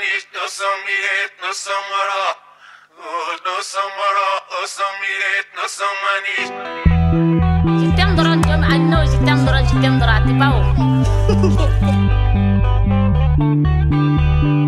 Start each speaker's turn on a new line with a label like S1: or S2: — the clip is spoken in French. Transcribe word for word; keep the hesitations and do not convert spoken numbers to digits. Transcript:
S1: manish, no some miret, no some mara. Oh, no some mara, oh some miret, no some manish.
S2: Je t'aime droit, I know je t'aime droit, je t'aime droit, t'es pas où?